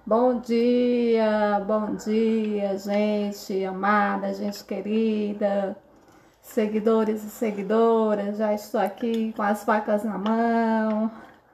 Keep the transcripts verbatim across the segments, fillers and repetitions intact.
Bom dia, bom dia, gente amada, gente querida, seguidores e seguidoras. Já estou aqui com as facas na mão.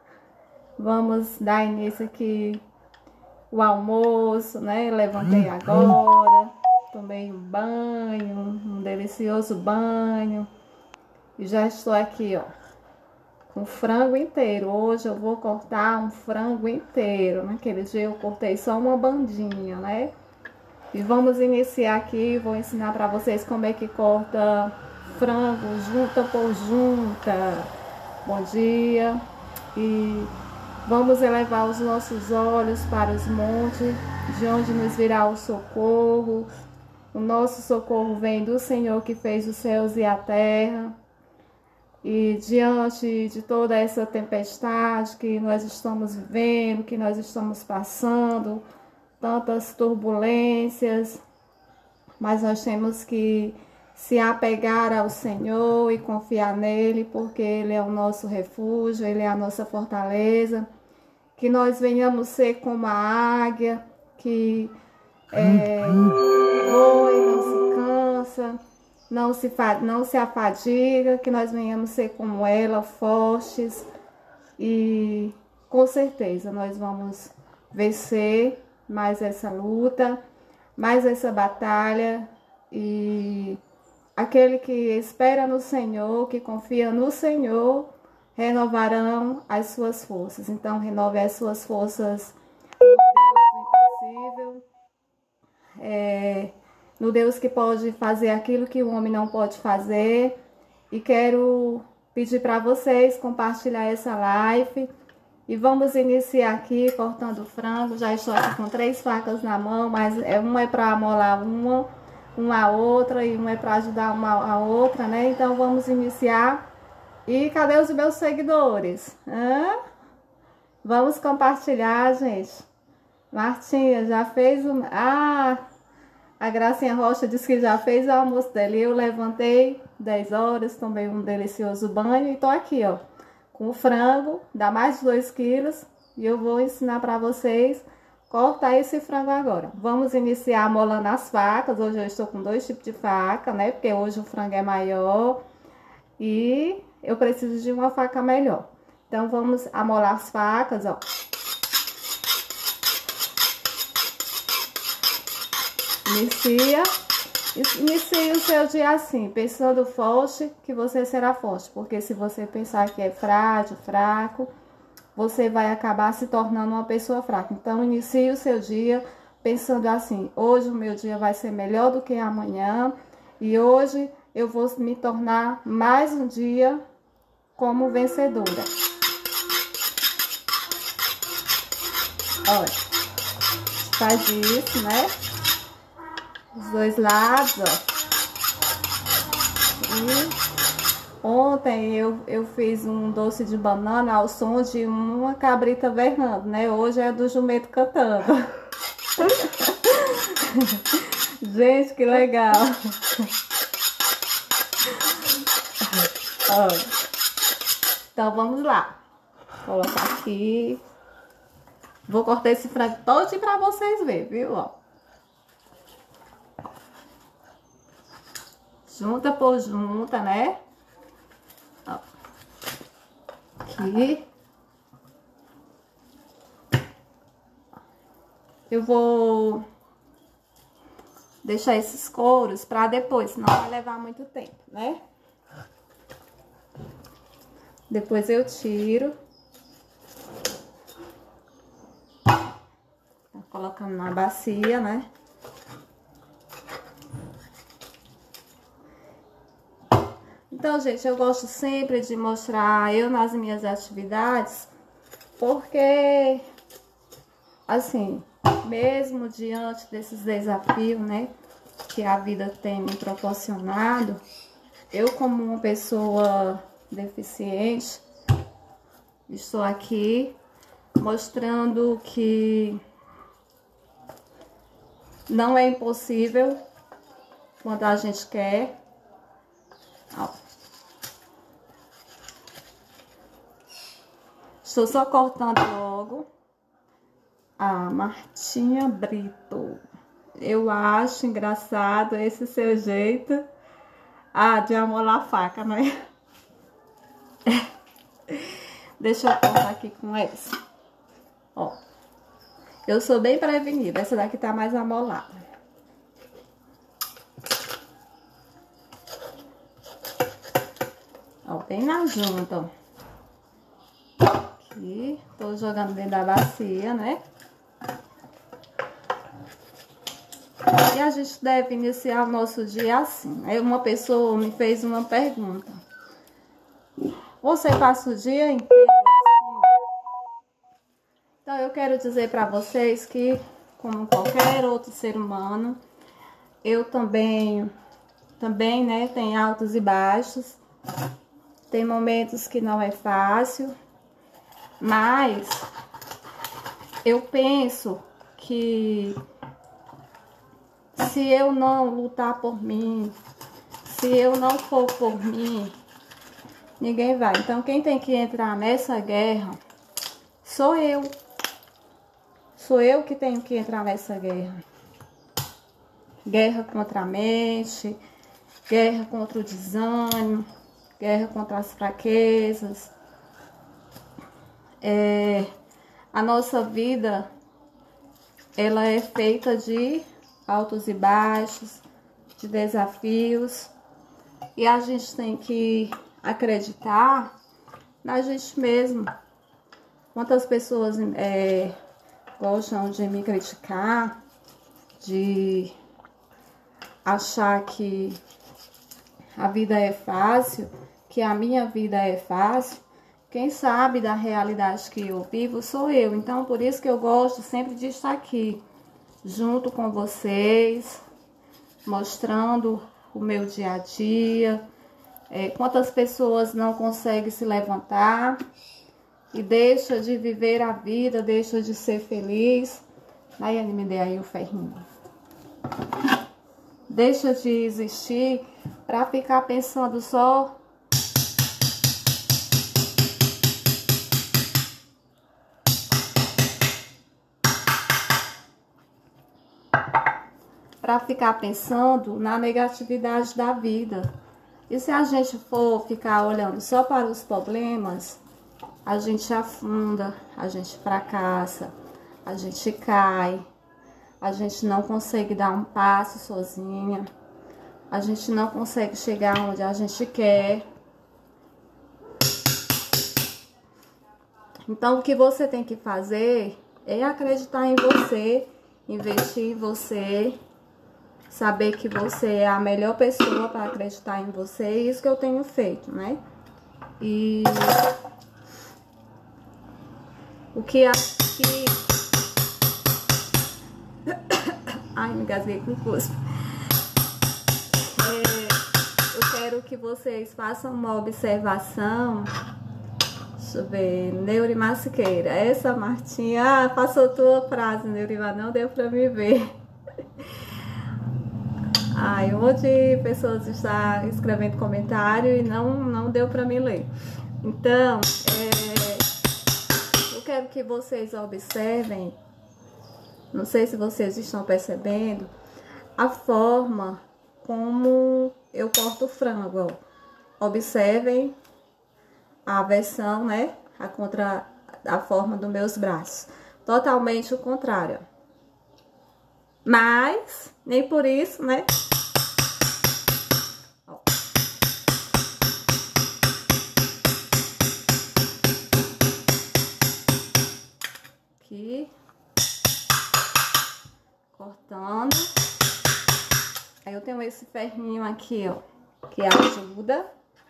Vamos dar início aqui o almoço, né? Levantei agora, tomei um banho, um delicioso banho. E já estou aqui, ó, com frango inteiro. Hoje eu vou cortar um frango inteiro. Naquele dia eu cortei só uma bandinha, né? E vamos iniciar aqui. Vou ensinar para vocês como é que corta frango junta por junta. Bom dia. E vamos elevar os nossos olhos para os montes, de onde nos virá o socorro. O nosso socorro vem do Senhor que fez os céus e a terra. E diante de toda essa tempestade que nós estamos vivendo, que nós estamos passando, tantas turbulências, mas nós temos que se apegar ao Senhor e confiar nele, porque ele é o nosso refúgio, ele é a nossa fortaleza. Que nós venhamos ser como a águia, que é, voa e não se cansa, Não se, não se afadiga, que nós venhamos ser como ela, fortes, e com certeza nós vamos vencer mais essa luta, mais essa batalha. E aquele que espera no Senhor, que confia no Senhor, renovarão as suas forças. Então renove as suas forças no Deus impossível. É... no Deus que pode fazer aquilo que o homem não pode fazer. E quero pedir para vocês compartilhar essa live. E vamos iniciar aqui cortando o frango. Já estou aqui com três facas na mão, mas uma é para amolar uma, uma a outra, e uma é para ajudar uma a outra, né? Então vamos iniciar. E cadê os meus seguidores? Hã? Vamos compartilhar, gente. Martinha, já fez o... Ah... A Gracinha Rocha disse que já fez o almoço dela. Eu levantei dez horas, tomei um delicioso banho e tô aqui, ó, com o frango, dá mais de dois quilos. E eu vou ensinar para vocês cortar esse frango agora. Vamos iniciar amolando as facas. Hoje eu estou com dois tipos de faca, né? Porque hoje o frango é maior e eu preciso de uma faca melhor. Então vamos amolar as facas, ó. Inicia, inicia o seu dia assim, pensando forte, que você será forte. Porque se você pensar que é frágil, fraco, você vai acabar se tornando uma pessoa fraca. Então, inicie o seu dia pensando assim: hoje o meu dia vai ser melhor do que amanhã. E hoje eu vou me tornar mais um dia como vencedora. Olha, faz isso, né? Os dois lados, ó. E ontem eu, eu fiz um doce de banana ao som de uma cabrita berrando, né? Hoje é do jumento cantando. Gente, que legal. Olha. Então vamos lá. Vou colocar aqui. Vou cortar esse frango todo pra vocês verem, viu? Ó. Junta por junta, né? Ó. Aqui. Eu vou deixar esses couros pra depois, senão vai levar muito tempo, né? Depois eu tiro. Tá colocando na bacia, né? Então, gente, eu gosto sempre de mostrar eu nas minhas atividades, porque, assim, mesmo diante desses desafios, né, que a vida tem me proporcionado, eu, como uma pessoa deficiente, estou aqui mostrando que não é impossível quando a gente quer. Ó. Estou só cortando logo A Martinha Brito. Eu acho engraçado esse seu jeito ah, de amolar a faca, não é? Deixa eu cortar aqui com essa. Ó. Eu sou bem prevenida. Essa daqui tá mais amolada. Ó, bem na junta, ó. Aqui. Tô jogando dentro da bacia, né? E a gente deve iniciar o nosso dia assim. Aí uma pessoa me fez uma pergunta. Você passa o dia inteiro assim? Então eu quero dizer para vocês que, como qualquer outro ser humano, eu também, também, né, tem altos e baixos. Tem momentos que não é fácil, mas eu penso que se eu não lutar por mim, se eu não for por mim, ninguém vai. Então, quem tem que entrar nessa guerra sou eu. Sou eu que tenho que entrar nessa guerra. Guerra contra a mente, guerra contra o desânimo, guerra contra as fraquezas. É, a nossa vida, ela é feita de altos e baixos, de desafios. E a gente tem que acreditar na gente mesmo. Quantas pessoas é, gostam de me criticar, de achar que a vida é fácil, que a minha vida é fácil. Quem sabe da realidade que eu vivo sou eu. Então, por isso que eu gosto sempre de estar aqui, junto com vocês, mostrando o meu dia a dia. É, quantas pessoas não conseguem se levantar e deixa de viver a vida, deixa de ser feliz. Aí, ele me dê aí o ferrinho. Deixa de existir para ficar pensando só para ficar pensando na negatividade da vida. E se a gente for ficar olhando só para os problemas, a gente afunda, a gente fracassa, a gente cai, a gente não consegue dar um passo sozinha, a gente não consegue chegar onde a gente quer. Então, o que você tem que fazer é acreditar em você, investir em você, saber que você é a melhor pessoa para acreditar em você. É isso que eu tenho feito, né? E o que aqui... Ai, me engasguei com o cuspo. É, eu quero que vocês façam uma observação. Deixa eu ver. Neurima Siqueira. Essa Martinha... Ah, passou tua frase, Neurima. Não deu pra me ver. Ai, um monte de pessoas está escrevendo comentário e não, não deu para mim ler. Então, é, eu quero que vocês observem, não sei se vocês estão percebendo, a forma como eu corto o frango. Ó. Observem a versão, né, a, contra, a forma dos meus braços. Totalmente o contrário. Mas, nem por isso, né? Ó. Aqui. Cortando. Aí eu tenho esse ferrinho aqui, ó, que ajuda.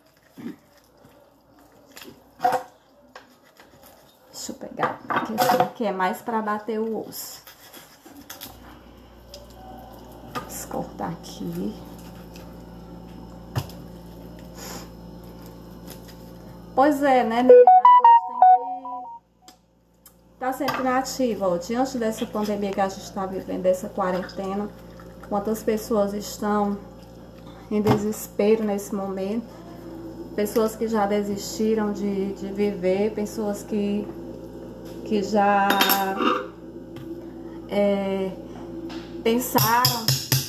Deixa eu pegar, porque esse aqui é mais para bater o osso. Cortar aqui. Pois é, né, menina? A gente tem que estar sempre na ativa, ó. Diante dessa pandemia que a gente está vivendo, dessa quarentena, quantas pessoas estão em desespero nesse momento, pessoas que já desistiram de, de viver, pessoas que, que já é, pensaram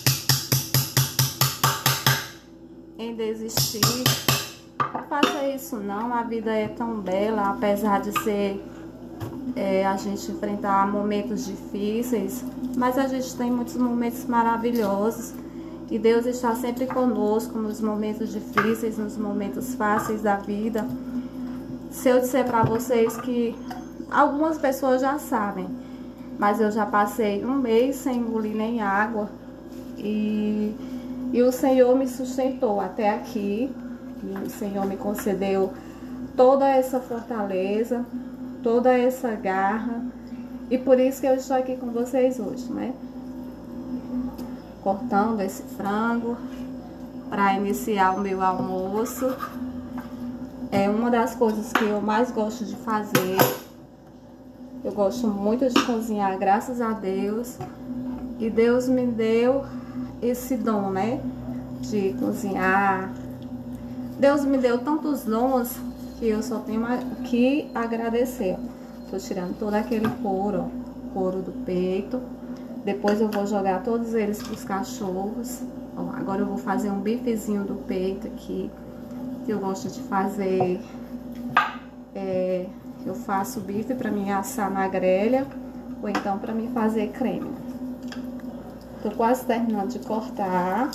em desistir. Não faça isso não, a vida é tão bela, apesar de ser é, a gente enfrentar momentos difíceis, mas a gente tem muitos momentos maravilhosos e Deus está sempre conosco nos momentos difíceis, nos momentos fáceis da vida. Se eu disser para vocês que algumas pessoas já sabem, mas eu já passei um mês sem engolir nem água e, e o Senhor me sustentou até aqui. E o Senhor me concedeu toda essa fortaleza, toda essa garra, e por isso que eu estou aqui com vocês hoje, né? Cortando esse frango para iniciar o meu almoço. É uma das coisas que eu mais gosto de fazer. Eu gosto muito de cozinhar, graças a Deus. E Deus me deu esse dom, né? De cozinhar. Deus me deu tantos dons que eu só tenho que agradecer. Tô tirando todo aquele couro, ó, couro do peito. Depois eu vou jogar todos eles pros cachorros. Ó, agora eu vou fazer um bifezinho do peito aqui, que eu gosto de fazer. É, eu faço bife para mim assar na grelha, ou então para mim fazer creme. Tô quase terminando de cortar.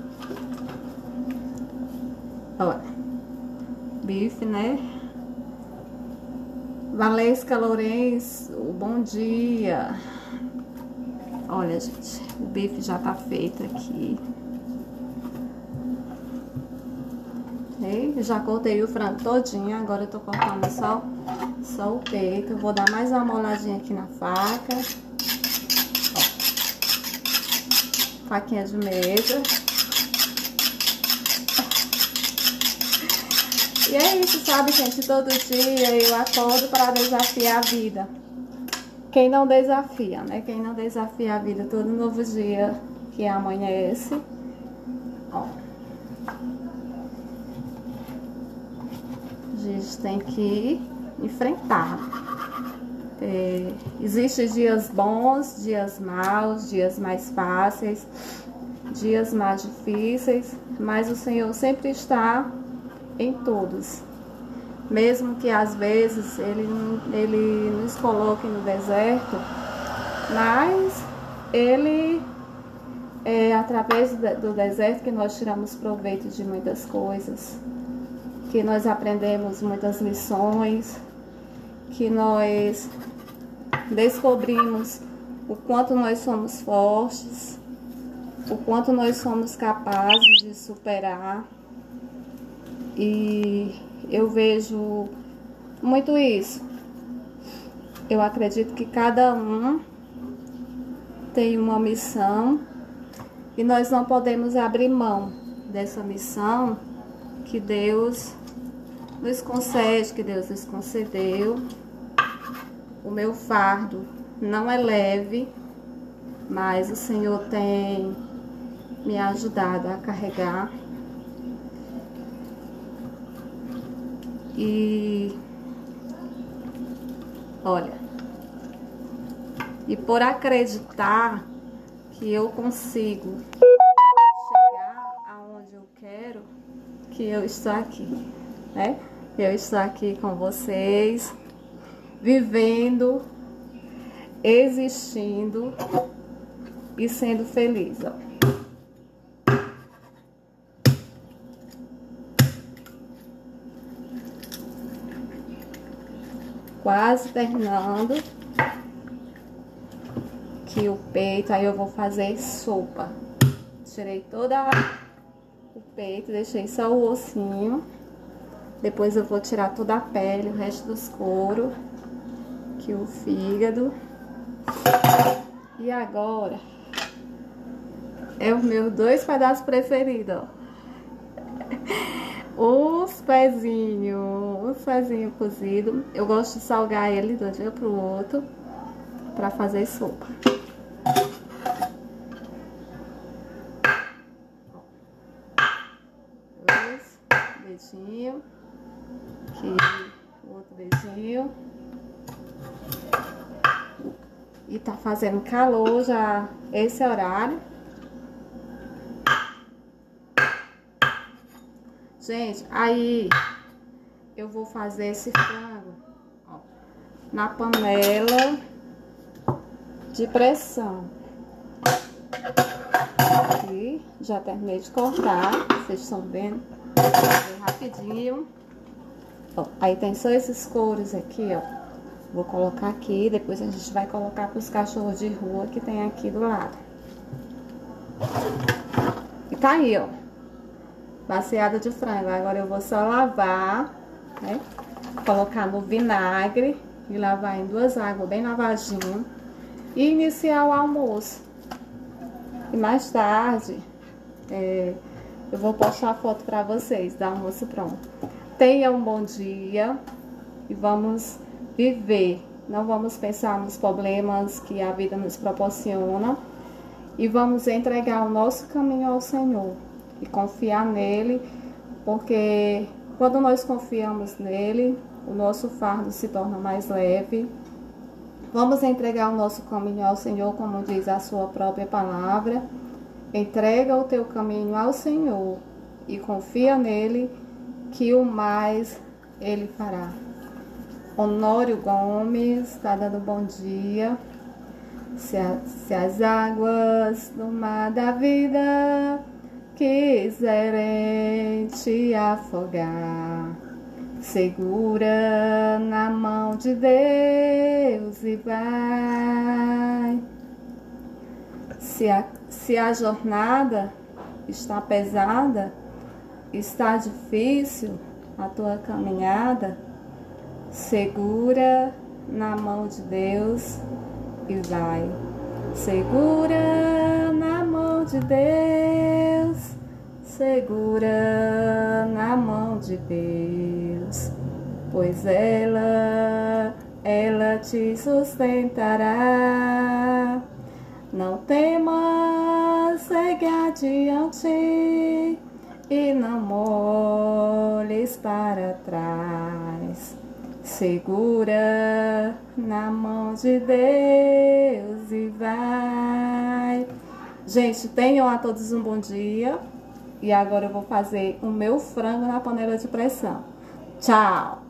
Olha, bife, né? Valesca Lourenço, bom dia. Olha, gente, o bife já tá feito aqui. E já cortei o frango todinho, agora eu tô cortando só, só o peito. Eu vou dar mais uma moladinha aqui na faca. Ó, faquinha de mesa. E é isso, sabe, gente? Todo dia eu acordo para desafiar a vida. Quem não desafia, né? Quem não desafia a vida todo novo dia que amanhece. Ó. A gente tem que enfrentar. É, existem dias bons, dias maus, dias mais fáceis, dias mais difíceis, mas o Senhor sempre está em todos, mesmo que às vezes ele, ele nos coloque no deserto, mas ele é através do deserto que nós tiramos proveito de muitas coisas, que nós aprendemos muitas lições, que nós descobrimos o quanto nós somos fortes, o quanto nós somos capazes de superar. E eu vejo muito isso. Eu acredito que cada um tem uma missão e nós não podemos abrir mão dessa missão que Deus nos concede, que Deus nos concedeu. O meu fardo não é leve, mas o Senhor tem me ajudado a carregar. E olha, e por acreditar que eu consigo chegar aonde eu quero, que eu estou aqui, né? Eu estou aqui com vocês, vivendo, existindo e sendo feliz, ó. Quase terminando aqui o peito, aí eu vou fazer sopa. Tirei toda o peito, deixei só o ossinho. Depois eu vou tirar toda a pele, o resto dos couros, aqui o fígado. E agora é os meus dois pedaços preferidos, ó. Os pezinhos, os pezinhos cozidos. Eu gosto de salgar ele de um dia pro outro pra fazer sopa. Dois dedinhos. Aqui, o outro dedinho. E tá fazendo calor já esse horário. Gente, aí eu vou fazer esse frango, ó, na panela de pressão. Aqui, já terminei de cortar, vocês estão vendo, bem rapidinho. Ó, aí tem só esses couros aqui, ó. Vou colocar aqui, depois a gente vai colocar para os cachorros de rua que tem aqui do lado. E tá aí, ó, baciada de frango. Agora eu vou só lavar, né? Colocar no vinagre e lavar em duas águas bem lavadinho. E iniciar o almoço. E mais tarde, é, eu vou postar a foto para vocês do almoço pronto. Tenha um bom dia e vamos viver. Não vamos pensar nos problemas que a vida nos proporciona. E vamos entregar o nosso caminho ao Senhor. E confiar nele, porque quando nós confiamos nele, o nosso fardo se torna mais leve. Vamos entregar o nosso caminho ao Senhor, como diz a sua própria palavra. Entrega o teu caminho ao Senhor e confia nele, que o mais ele fará. Honório Gomes está dando bom dia. Se, a, se as águas do mar da vida quiserem te afogar, segura na mão de Deus e vai. Se a, se a jornada está pesada, está difícil a tua caminhada, segura na mão de Deus e vai. Segura na mão de Deus, segura na mão de Deus, pois ela, ela te sustentará. Não temas, segue adiante e não olhes para trás. Segura na mão de Deus e vai. Gente, tenham a todos um bom dia. E agora eu vou fazer o meu frango na panela de pressão. Tchau!